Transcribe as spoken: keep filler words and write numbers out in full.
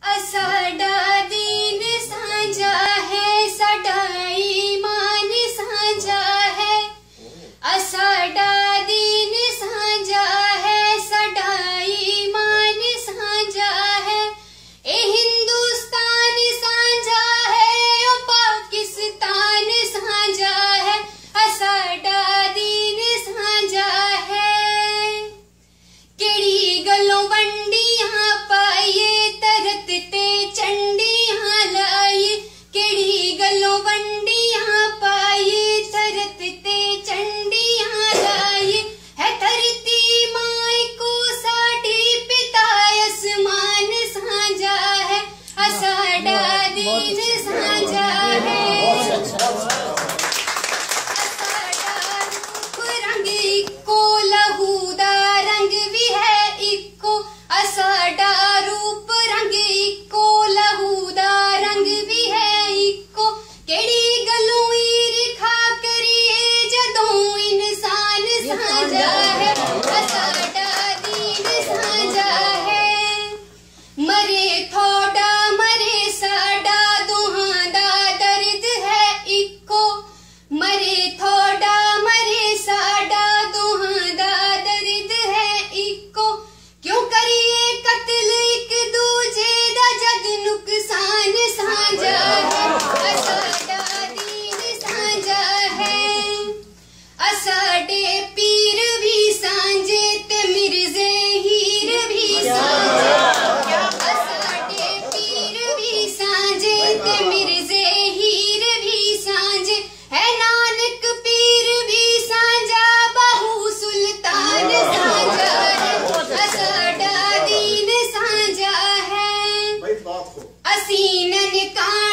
असाडा दीन साझा है, साडा ईमान साझा है। असाडा दीन साझा है, साडा ईमान साझा है। ए हिंदुस्तान साझा है, ओ पाकिस्तान साझा है। असाडा दीन साझा है। केड़ी गलों वंडियां पाइए, तरत ते चंडियां लाइए। केड़ी गलों वंडियां पाइए, तरत ते चंडियां लाइए। है धरती माई को साडी, पिता आसमान साझा है। असाडा दीन साझा है। असाडा रूप रंग इक्को, लहू दा रंग भी है इक्को। असाडा रूप रंग इक्को, लहू दा रंग भी है इक्को। केड़ी गल्लों ईर्खा करिए, जदों इंसान साझा है। असाडा दीन साझा है। मरे थोड़ा मरे साडा, दोहां दा दर्द है इक्को। मरे थोड़ा मरे साडा, दोहां दा दर्द है इक्को। क्यों करिए कत्ल एक दूजे दा, जद नुकसान साझा है। असाडा दीन साझा है। असाडे पीर भी सांझे, ते मिर्जे हीर भी सांझे। असाडे पीर भी सांझे, ते मिर्जे हीर भी सांझे। है नानक पीर भी सांझा, बाहू सुल्तान साझा है। असाडा दीन साझा है। असी ननकाना